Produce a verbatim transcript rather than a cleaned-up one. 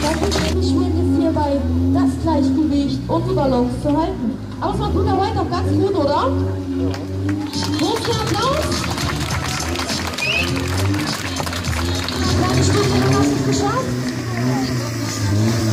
Dann ist es schwierig, jetzt hierbei das Gleichgewicht und die Balance zu halten. Aber es war gut dabei, doch ganz gut, oder? Großen Applaus! Kleine Stückchen, hast du es geschafft?